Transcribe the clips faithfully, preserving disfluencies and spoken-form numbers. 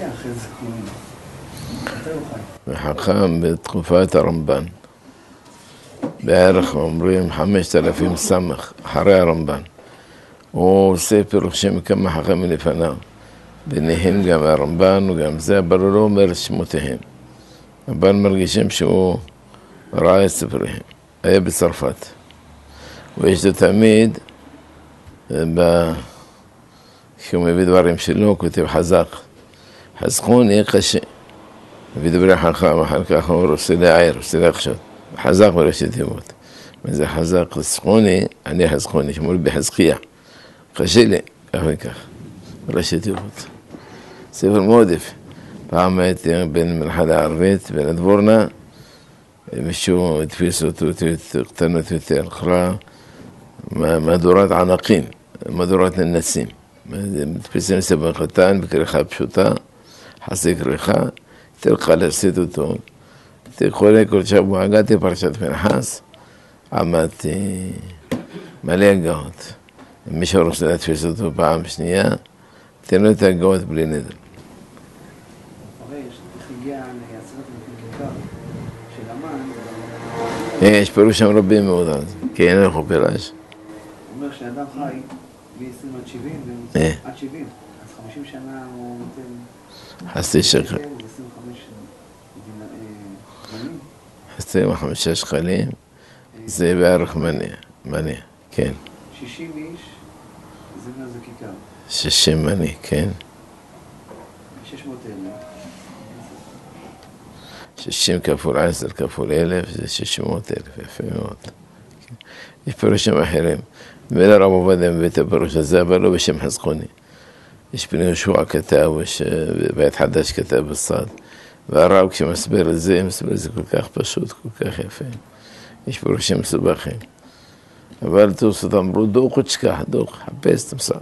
אחרי זה כלומים. מתי הוא חי? וחכם בתקופת הרמב"ן. בערך אומרים חמשת אלפים סמך, אחרי הרמב"ן. הוא עושה פירושים מכמה חכמים לפניו. ביניהם גם הרמב"ן וגם זה, אבל הוא לא אומר שמותיהם. אבל מרגישים שהוא ראה את ספריהם. היה בצרפת. ויש לו תמיד, כשהוא מביא דברים שלו, הוא כותב חזק. חזקון יהיה קשה. ודברי חכם, אחר כך הוא עושה להעיר, עושה להחשוד. חזק בראשי תיבות. מה זה חזק? חזקוני, אני חזקוני, שמור בחזקיה. קשה לי, כך וכך. בראשי תיבות. ספר מאוד יפה. פעם הייתי בין מנחת הערבית, בין הדבורנה, מישהו התפיס אותו, קטנות יותר, קרא מהדורת ענקים, מהדורת ננסים. מתפיסים ספר קטן בכריכה פשוטה, חסי כריכה, יותר קל לעשות אותו. הייתי קורא כל שבוע, הגעתי פרשת פנחס, עמדתי מלא הגאות. מי שרוצה להתפיס אותו פעם שנייה, תן לו את הגאות בלי נדר. יש פירוש שם רבים מאוד אז, כי אין לך פירוש. הוא אומר שאדם חי מ-עשרים עד שבעים, עד שבעים, אז חמישים שנה הוא נותן... חסי שקל. עשרים וחמש מנים. עשרים וחמישה שקלים, זה בערך מניע, מניע, כן. שישים איש, זה מהזקיקה. שישים מניע, כן. שש מאות אלף. שישים כפול עשר כפול אלף, זה שש מאות אלף, יפה מאוד. יש פירושים אחרים. ואלה רב עובדיה מביא את הפירוש הזה, אבל לא בשם חזקוני. יש בני יהושע כתב, יש בית חדש כתב בסד. והרב כשמסביר את זה, מסביר את זה כל כך פשוט, כל כך יפה. יש פירושים מסובכים. אבל תוספות אמרו, דוח ותשכח, דוח, חפש, תמסר.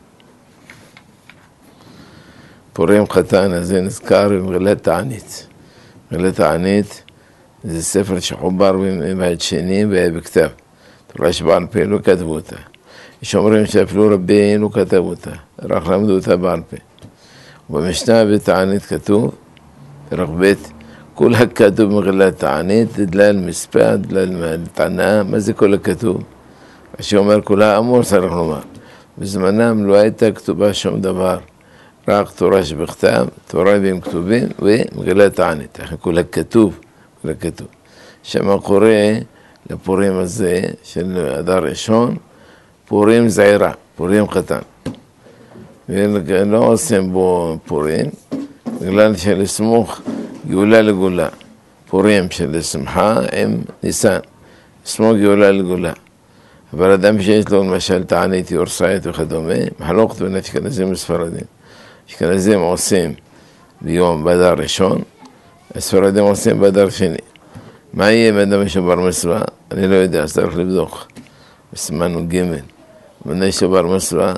פורים חתן הזה נזכר במגילת תענית. מגילת תענית זה ספר שחובר בבית שני והיה בכתב. תורה שבעל פה לא כתבו אותה. יש אומרים שאפילו רבינו כתב אותה, רק למדו אותה בעל פה. ובמשנה בתענית כתוב, פרק ב', כל הכתוב במגילת תענית, דלל מספר, דלל תענה, מה זה כל הכתוב? שאומר כולה אמור צריך לומר. בזמנם לא הייתה כתובה שום דבר. רק תורה שבכתב, תורה והם כתובים, ומגילת תענית. כל הכתוב, כל הכתוב. שמה קורה לפורים הזה של אדר ראשון, פורים זעירה, פורים קטן. ולא עושים בו פורים, בגלל שלסמוך גאולה לגאולה. פורים של שמחה עם ניסן, סמוך גאולה לגאולה. אבל אדם שיש לו למשל תענית, יורסאית וכדומה, מחלוקת בין אשכנזים וספרדים. אשכנזים עושים ביום באדר ראשון, הספרדים עושים באדר שני. מה יהיה אם אדם יש לו בר מצווה? אני לא יודע, אז צריך לבדוק. בסימן ג' בני יש לו בר מצווה,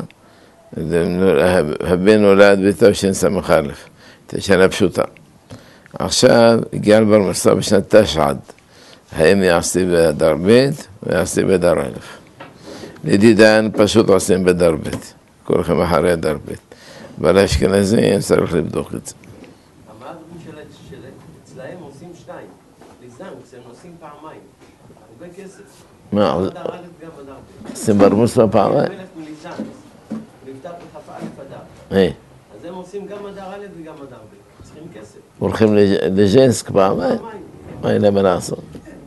הבן נולד בתשס"א, שנה פשוטה. עכשיו הגיע לבר מצווה בשנת תשע"ד, האם יעשי באדר ב' ויעשי באדר א'. לדידן פשוט עושים באדר ב', כולכם אחרי אדר ב'. אבל האשכנזים צריך לבדוק את זה. אמר שאצלהם עושים שניים, ליזן, כשהם עושים פעמיים, הרבה כסף. מה? אדר א' גם אדר ב'. עושים בר מצווה פעמיים? מלך מליזן, נפטר בכ"א אדר. היי. אז הם עושים גם אדר א' וגם אדר ב', צריכים כסף. הולכים לג'נסק פעמיים? פעמיים. מה אין להם לעשות?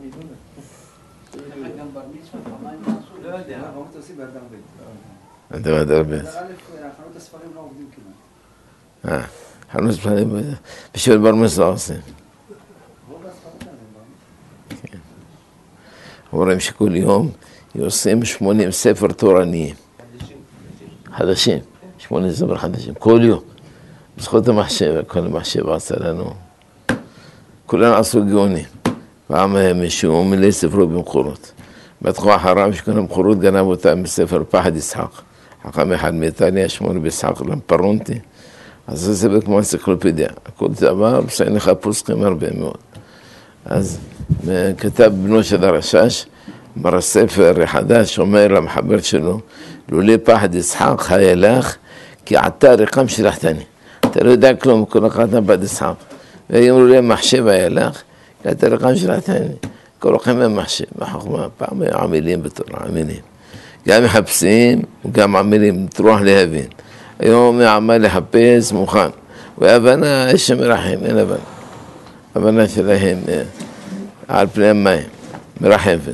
לא יודע. אנחנו עושים באדר ב'. אתה באדר ב'. באדר א', חנות הספרים לא עובדים כמעט. אה, חנות הספרים, בשביל בר מצווה עושים. רוב הספרים האלה הם בר מצווה. אומרים שכל יום עושים שמונים ספר תורניים. חדשים. שמונים ספר חדשים. כל יום. בזכות המחשב, כל המחשב עשה לנו. כולנו עשו גאונים. פעם מישהו מלא ספרו במקורות. בתקופה אחריו שכל המקורות גנב אותם בספר פחד יצחק. חכם אחד מאיטליה, שמור ביצחק למפרונטי. אז זה ספר כמו אנציקלופדיה. הכל דבר, בסדר לך פוסקים הרבה מאוד. אז כתב בנו של הרשש, אמר הספר חדש, אומר למחבר שלו, לולי פחד יצחק חי לך, כי עתה ריקם שלחתני. אתה לא יודע כלום, כל אחד נבד אסחב. ואמרו לי, המחשב היה לך, קטע לכם שלתני. כל לכם המחשב, בחוכמה, פעם עמילים בתורה, עמילים. גם מחפשים, וגם עמילים, תרוח להבין. היום עמל לחפש, מוכן. והבנה, יש שמרחם, אין הבנה. הבנה שלהם על פני המים, מרחפת.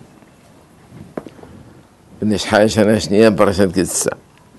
ונשחי שנה שנייה פרשת קצה.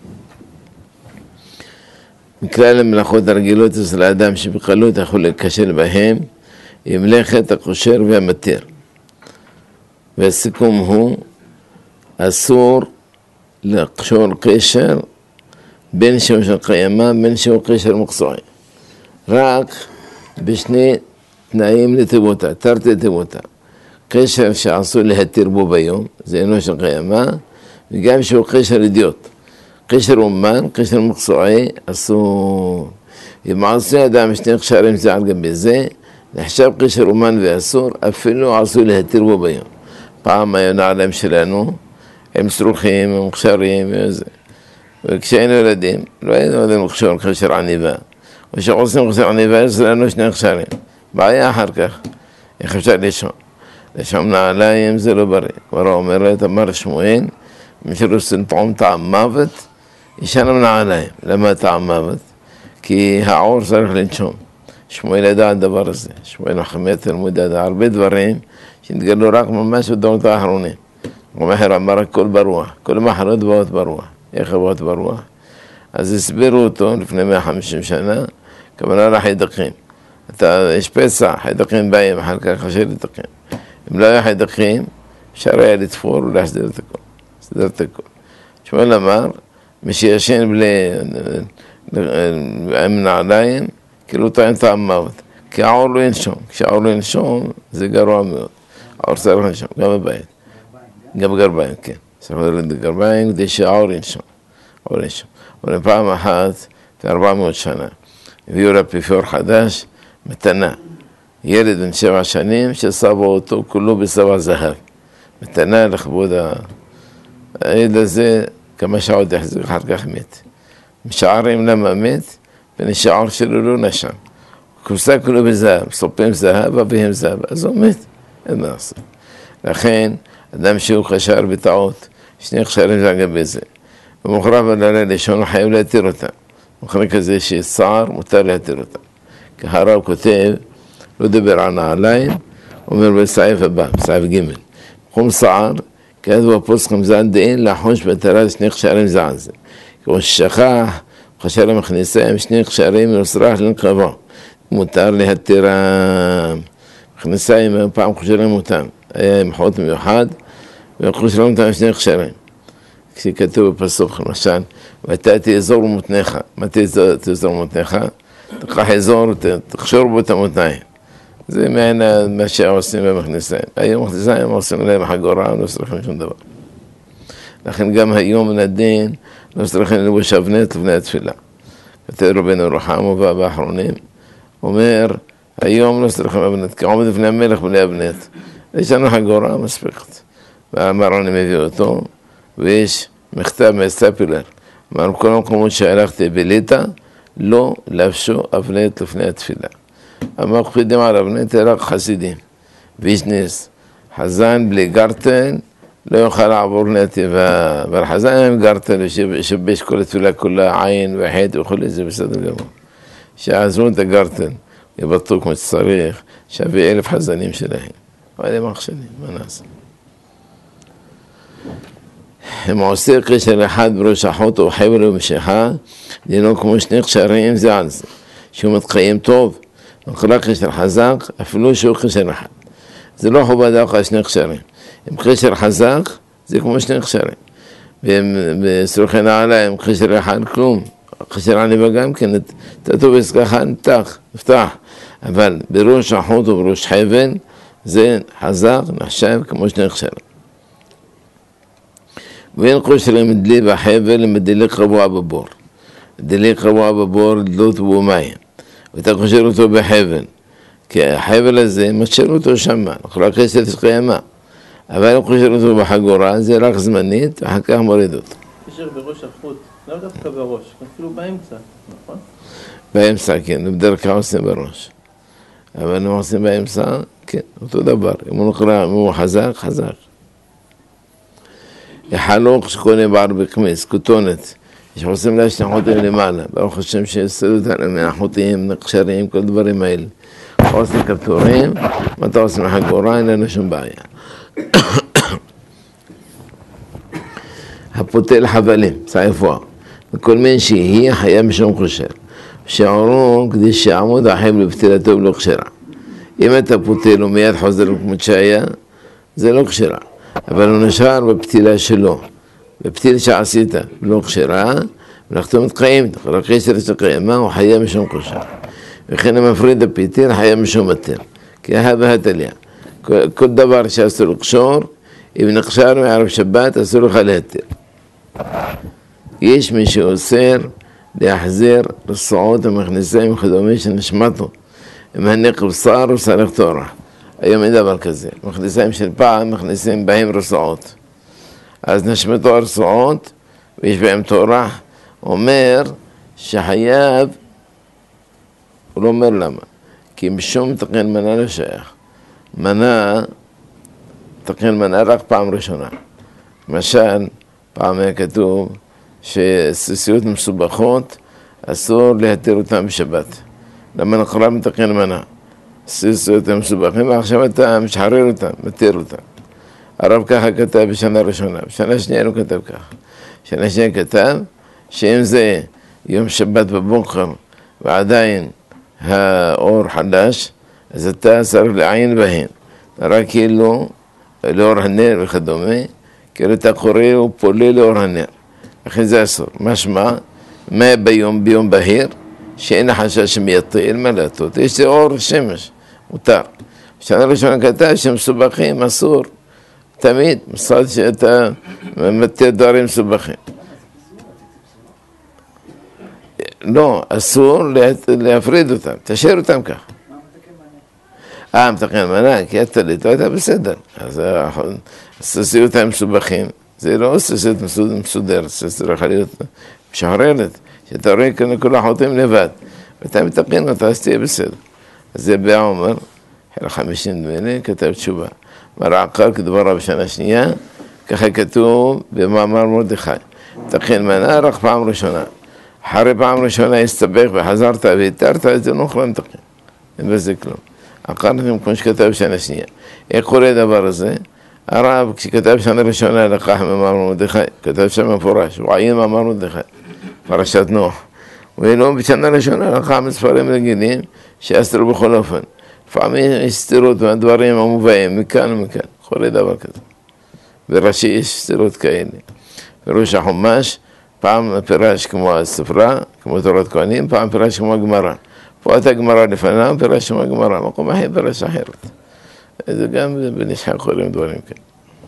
מכלל המלאכות הרגילות אצל האדם שבקלות יכול לקשר בהם, עם מלאכת הקושר והמתיר. והסיכום הוא, אסור לקשור קשר בין שהוא של קיימה, בין שהוא קשר מקצועי. רק בשני תנאים לטבעותה, תרתי טבעותה. קשר שעשוי להתיר בו ביום, זה אינו של קיימה, וגם שהוא קשר אידיוט. קשר אומן, קשר מקצועי, אסור. אם עשוי אדם שני קשרים זה על גבי זה, נחשב קשר אומן ואסור, אפילו עשוי להתיר בו ביום. פעם היו נעלם שלנו, הם סרוכים, הם קשרים וזה. וכשהיינו ילדים, לא היינו יודעים לקשור קשר עניבה. וכשעושים קשר עניבה, יש לנו שני קשרים. בעיה אחר כך, איך אפשר לישון? לישון נעליים זה לא בריא. כבר אומרת, אמר שמואל, מי שרוצה לטעום טעם מוות, ישן נעליים. למה טעם מוות? כי העור צריך לנשום. שמואל ידע על דבר הזה. שמואל מחמת תלמוד ידע הרבה דברים שנתגלו רק ממש בדורות האחרונים. ומחר אמר הכל ברוח, כל המחרות באות ברוח. איך באות ברוח? אז הסבירו אותו לפני מאה וחמישים שנה, כוונה לחיידקים. אתה, יש פסע, חיידקים באים, אחר כך חשב לתקן. אם לא היה חיידקים, אפשר היה לתפור ולהסדר את הכל. להסדר את הכל. שמואל אמר, מי שישן בלי, עם נעליים, כאילו טעים טעם מוות. כי העור לא ינשום. כשהעור לא ינשום, זה גרוע מאוד. העור צריך לנשום, גם בבית. גם בגרביים, כן. צריך לרדת בגרביים כדי שהעור ינשום. העור ינשום. אבל פעם אחת, בארבע מאות שנה, הביאו לאפיפיור חדש, מתנה. ילד בן שבע שנים שסבו אותו כולו בסבע זהב. מתנה לכבוד הילד הזה, כמה שעות יחזיר, אחר כך מת. משערים למה מת, ונשער שלו לא נשם. כוסה כולו בזהב, סופים זהב, אביהם זהב, אז הוא מת, אין מה לעשות. לכן, אדם שהוא קשר בטעות, שני קשרים זה אגב בזה. ומוחרב על הלילה לישון, חייב להתיר אותם. מוחרב כזה שצער, מותר להתיר אותם. כי הרב כותב, לא דבר על נעליים, אומר בסעיף הבא, בסעיף ג' חום צער, כתבו הפוסקים זן דין, לחוש בתרה שני קשרים זה על זה. כמו ששכח, קשר המכניסה עם שני קשרים ונוסרח לנקבו. מותר להתירם. מכניסה עם פעם קשרים אותם. היה עם חוט מיוחד, וקשרים אותם שני קשרים. כשכתוב בפסוק, למשל, ואתה תאזור מותניך. מה תאזור מותניך? תקח אזור, תקשור בו את המותניים. זה מעין מה שעושים במכניסיים. היום מכניסיים עושים להם חגורה, לא צריכים שום דבר. לכן גם היום מן הדין, לא צריכים לבוש אבנט לפני התפילה. כתב רבנו רוחמו והאחרונים, אומר, היום לא צריכים אבנט, כי עומד לפני המלך בלי אבנט. יש לנו חגורה מספקת. והמרון מביא אותו, ויש מכתב מהסטפילר. אמרנו, כל המקומות שהלכתי בליטה, לא לבשו אבנט לפני התפילה. המקפידים על אבנט רק חסידים. וישנס, חזן בלי גרטן, לא יוכל לעבור נתיבה. אבל חזן עם גרטן, ישבש כל התפילה כולה, עין וחט וכל זה בסדר גמור. שעזרו את הגרטן, יבטאו כמו שצריך, שווה אלף חזנים שלהם. אבל הם מחשנים, מה נעשה? אם עושה קשר אחד בראש החוט או חבל ומשיכה, דינו כמו שני קשרים זה על זה. שהוא מתקיים טוב, מחלק קשר חזק, אפילו שהוא קשר אחד. זה לא חובה דווקא שני קשרים. אם קשר חזק, זה כמו שני קשרים. ובסרוכי נעלה, אם קשר אחד, כלום. קשר עניבה גם כן, תטובס ככה, נפתח, נפתח. אבל בראש החוט ובראש חבל, זה חזק, נחשב כמו שני קשרים. ואין קושרים מדלי בחבל למדלי קבוע בבור. מדלי קבוע בבור דלות בו מים. ואתה קושר אותו בחבל. כי החבל הזה משאיר אותו שמה, רק כסף קיימה. אבל אם קושר אותו בחגורה, זה רק זמנית, ואחר כך מוריד אותו. קשר בראש החוט, לא דווקא בראש, אפילו באמצע, נכון? באמצע, כן, בדרך כלל עושים בראש. אבל אם עושים באמצע, כן, אותו דבר. אם הוא נקרא, אם הוא חזק, חזק. החלוק שקונה בער בקמיס, כותונת, שעושים לה שני חוטים למעלה, ברוך השם שיסדו את העלמין, החוטים, נקשרים, כל דברים האלה. עושים כפתורים, מתי עושים חגורה, אין לנו שום בעיה. הפותל חבלים, סעיפוע, וכל מין שהיא חיה משום חושר. שעורון כדי שעמוד החיים לפתילתו ולא כשרה. אם אתה פותל ומיד חוזר לכמות שהיה, זה לא כשרה. אבל הוא נשאר בפתילה שלו. בפתילה שעשית לא כשרה, ולחתום את חיים, רק עשר שקיימה, הוא חיה משום חושר. וכן המפריד הפיתיל חיה משום מתל. כי אהבה התליה. כל, כל דבר שאסור לקשור, אם נקשר מערב שבת, אסור לך להתיר. יש מי שאוסר להחזיר רסועות המכניסים וכדומה שנשמטו. אם הניק בשר וסריך תורה. היום אין דבר כזה. מכניסים של פעם, מכניסים בהם רסועות. אז נשמטו הרסועות, ויש בהם תורה. אומר שחייב, הוא לא אומר למה. כי משום תקן מנה לא שייך. מנה, תקן מנה רק פעם ראשונה. למשל, פעם היה כתוב שסיסיות מסובכות, אסור להתיר אותם בשבת. למה נקרא מתקן מנה? סיסיות מסובכים, ועכשיו אתה משחרר אותם, מתיר אותם. הרב ככה כתב בשנה ראשונה, בשנה שנייה לא כתב ככה. בשנה שנייה כתב שאם זה יום שבת בבוקר ועדיין האור חדש, אז אתה צריך לעיין בהן. רק כאילו לאור הנר וכדומה, כאילו אתה קורא ופולה לאור הנר. לכן זה אסור. משמע, מה ביום ביום בהיר, שאין החשש שמייטיל מלאטות. יש זה אור שמש, מותר. בשנה ראשונה כתב שמסובכים, אסור. תמיד, מסעד שאתה מתיר דברים מסובכים. לא, אסור להפריד אותם, תשאיר אותם כך. אה, מתקן מנה, כי אתה ליטו, אתה בסדר. אז הססיות הם מסובכים. זה לא ססיות מסודרת, ססיות יכולה להיות משחררת, שאתה רואה כאן כל החוטים לבד, ואתה מתקן אותה, אז תהיה בסדר. אז זה בעומר, חיל חמישים דמיני, כתב תשובה. מרעקר כדברה בשנה שנייה, ככה כתוב במאמר מרדכי. מתקן מנה רק פעם ראשונה. אחרי פעם ראשונה הסתבך וחזרת והתרת, אז זה לא יכול לתקן. אין בזה כלום. עקרתם כמו שכתב בשנה שנייה. איך קורה הדבר הזה? הרב, כשכתב שנה ראשונה לקח מאמר מרדכי, כתב שם מפורש, הוא עיין מאמר מרדכי, פרשת נוח. ולא בשנה ראשונה לקח מספרים רגילים שאסתרו בכל אופן. לפעמים יש סתירות מהדברים המובאים, מכאן ומכאן, קורה דבר כזה. בראשי יש סתירות כאלה. בראש החומש, פעם פירש כמו הספרה, כמו תורת כהנים, פעם פירש כמו הגמרא. פה הייתה גמרא לפניו, פירש כמו הגמרא, מקום אחר פירש אחרת. זה גם בנשחק קוראים דברים כאלה.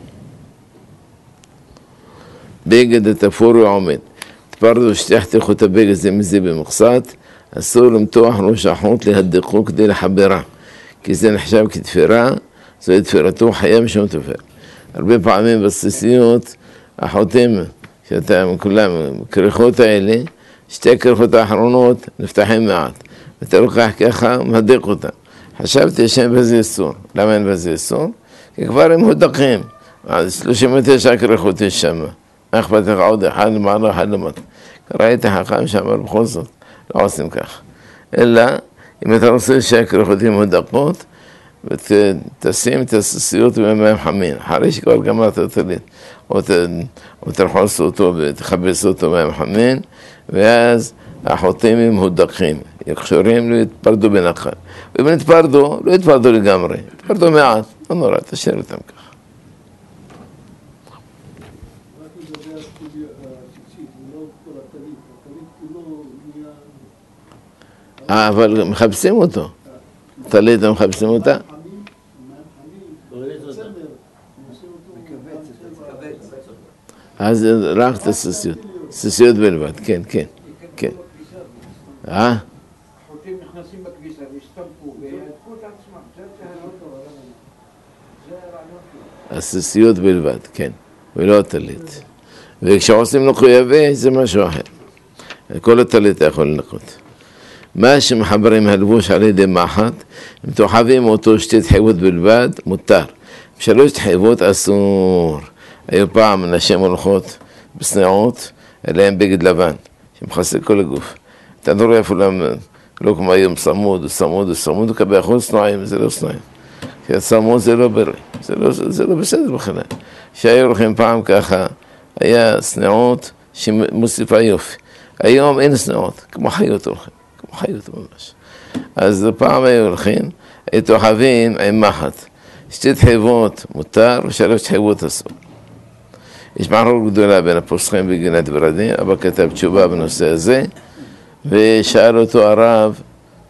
בגד התפור ועומד. תפרדו שתחתי חוט הבגד זה מזה במקצת, אסור למתוח ראש החוט להדקו כדי לחברה. כי זה נחשב כתפירה, זו תפירתו חיה משום תופר. הרבה פעמים בסיסיות, החוטים שאתה כולם, כריכות האלה, שתי כריכות האחרונות נפתחים מעט. ואתה לוקח ככה, מהדק אותם. חשבתי שאין בזה איסור. למה אין בזה איסור? כי כבר הם הודקים. אז שלושים ותשע כריכות יש שם. מה אכפת לך עוד אחד למעלה, אחד למטה. ראיתי חכם שאמר בכל זאת, לא עושים כך. אלא, אם אתה רוצה שהכריכות יהיו הודקות, ותשים את הסיסיות במים חמים. אחרי שכבר גמרת הטלית, או תרחוס אותו ותכבס אותו במים חמים, ואז החוטים הם הודקים. יקשורים לא יתפרדו בנחל. ואם יתפרדו, לא יתפרדו לגמרי. יתפרדו מעט, לא נורא, תשאיר אותם ככה. אה, אבל מחפשים אותו. טלית, הם מחפשים אותה? אז רק את הסיסיות. סיסיות בלבד, כן, כן, כן. אה? החוטים נכנסים בכביסה והסתמכו וילקחו את עצמם. זה הרעיון שלו. הסיסיות בלבד, כן. ולא טלית. וכשעושים לו חייבי, זה משהו אחר. כל הטלית יכול לנקות. מה שמחברים הלבוש על ידי מחט, אם תוחבים אותו שתי תחיבות בלבד, מותר. שלוש תחיבות אסור. היו פעם נשים הולכות בסנעות, אליהם בגד לבן, שמכסה כל הגוף. אתה לא רואה אפילו, לא כמו היום סמוד, סמוד, סמוד, וכבי אחוז סנועים, זה לא סנועים. כי הסמוד זה לא בריא, זה לא, זה לא בסדר בכלל. שהיו הולכים פעם ככה, היה סנעות שמוסיפה יופי. היום אין סנעות, כמו חיות הולכים, כמו חיות ממש. אז פעם היו הולכים, היו תוחבים עם מחט. שתי תחיבות מותר ושלוש תחיבות אסור. יש מחלוקת גדולה בין הפוסחים בגינת ורדים, אבא כתב תשובה בנושא הזה, ושאל אותו הרב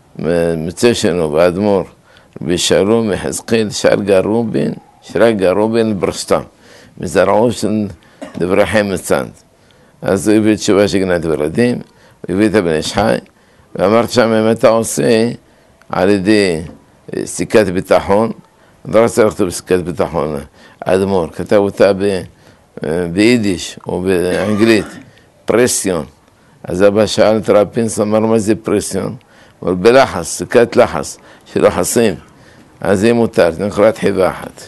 מצשנו באדמו"ר, רבי שלום מחזקאל, שאל גרובין, שרק גרובין ברשתם, מזרעו של דברי חיים מצד. אז הוא הביא תשובה של גינת ורדים, הוא הביא את הבן איש חי, ואמרת שם אם אתה עושה על ידי סיכת ביטחון, לא רצה לכתוב סיכת ביטחון, האדמו"ר, כתב אותה ב... ביידיש או באנגלית, פרסיון. אז אבא שאל את רב פינס, אמר מה זה פרסיון? אבל בלחץ, סיכת לחץ, שלוחסים. אז זה מותר, זה נקרא תחיבה אחת.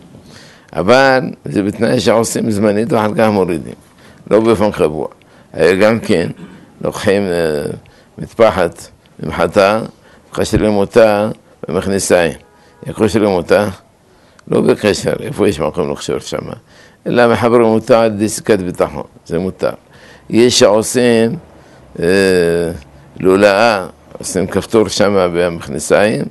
אבל זה בתנאי שעושים זמנית ואחר כך מורידים, לא באופן קבוע. היה גם כן, לוקחים מטפחת ממחטה, וחשרים אותה במכניסיים. יקושרים אותה, לא בקשר, איפה יש מקום לחשור שם. אלא מחברים אותה על ידי סיכת ביטחון, זה מותר. יש שעושים אה, לולאה, עושים כפתור שם במכניסיים,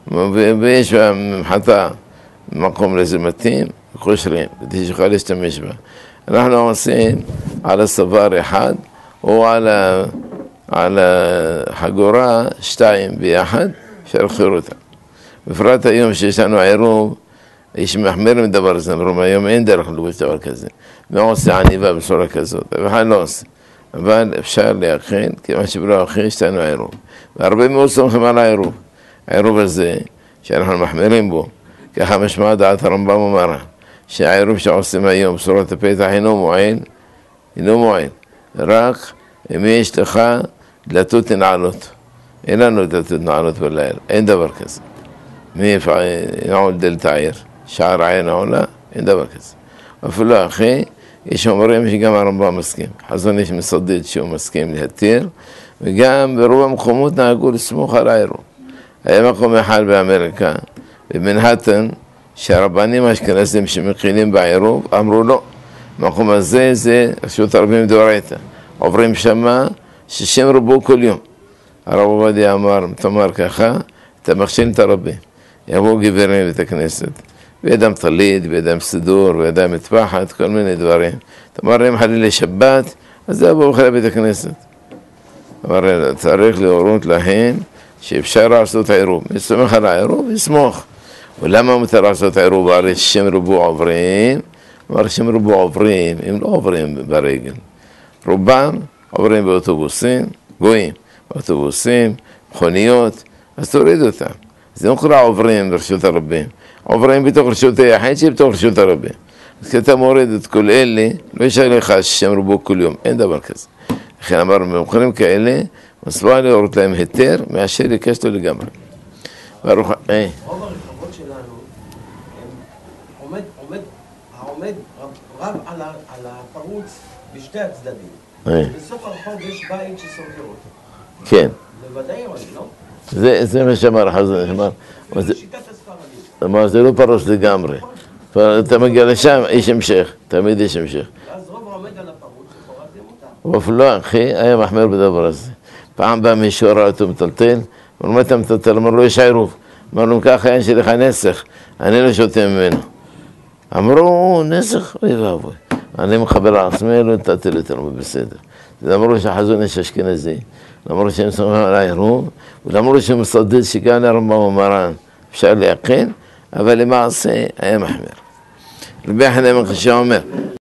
ויש במחטה מקום לזה מתאים, וקושרים, כדי שיוכל להשתמש בה. אנחנו עושים על הסבר אחד, או על, ה, על החגורה שתיים ביחד, אפשר לחזור אותה. בפרט היום שיש לנו עירוב, יש מחמיר מדבר הזה, אבל היום אין דרך לבוש דבר כזה. מה עושה עניבה בצורה כזאת? אבל לא עושה. אבל אפשר להכין, כיוון שבלא הכין, יש לנו עירוב. והרבה מאוד סומכים על העירוב. העירוב הזה, שאנחנו מחמירים בו, ככה משמע דעת הרמב"ם ומרן, שהעירוב שעושים היום בצורת הפתח אינו מועיל, אינו מועיל. רק אם יש לך דלתות נעלות. אין לנו דלתות נעלות בלילה, אין דבר כזה. מי נעול דלת העיר? שער עין העולה, אין דבר כזה. אפילו אחי, יש אומרים שגם הרמב"ם מסכים. חזון איש מסודד שהוא מסכים להתיר, וגם ברוב המקומות נהגו לסמוך על העירוב. היה מקום אחד באמריקה, במנהטן, שהרבנים האשכנזים שמכילים בעירוב, אמרו לא, המקום הזה זה רשות הרבים דאורייתא. עוברים שמה שישים רבו כל יום. הרב עובדיה אמר, תאמר ככה, אתה מכשיל את הרבים. יבואו גברים לבית הכנסת, בידם טלית, בידם סידור, בידם מטפחת, כל מיני דברים. תאמר להם חלילה שבת, אז זה יבואו בכלל לבית הכנסת. אמר, צריך להורות להן שאפשר לעשות עירוב. מי סומך על העירוב? יסמוך. ולמה מותר לעשות עירוב? הרי שישים רבו עוברים, אמר שישים רבו עוברים, הם לא עוברים ברגל. רובם עוברים באוטובוסים, גויים, באוטובוסים, מכוניות, אז תוריד אותם. זה נקרא עוברים ברשות הרבים. עוברים בתוך רשות היחיד שבתוך רשות הרבים. אז כשאתה מוריד את כל אלה, לא יש עליך שישים רבו כל יום, אין דבר כזה. לכן אמרנו, במקרים כאלה, מסביר להורות להם היתר, מאשר לקשת לו לגמרי. ברוך... אה. רוב הרחובות שלנו, עומד, עומד, העומד רב על הפרוץ בשתי הצדדים. בסוף הרחוב יש בית שסוגר אותו. כן. בוודאי אבל לא? זה מה שאמר חזון, אמר. זה שיטת הספרדים. אמר, זה לא פרוץ לגמרי. אתה מגיע לשם, יש המשך, תמיד יש המשך. ואז רוב העומד על הפרוץ, לכאורה זה מותר. אבל לא, אחי, היה מחמיר בדבר הזה. פעם בא מישהו ראה אותו מטלטל, אמר, מה אתה מטלטל? אמר לו, יש עירוב. אמר לו, ככה אין שלך נסך, אני לא שותה ממנו. אמרו, נסך? אוי ואבוי. אני מחבר על עצמי, לא נתתי לתלמוד בסדר. אמרו שהחזון יש אשכנזי, אמרו שהם סומכים על העירוב, ואמרו שהם מסודד שגם לרמב"ם ומרן אפשר להקל, אבל למעשה היה מחמיר. רבי חנין בן חייא אומר,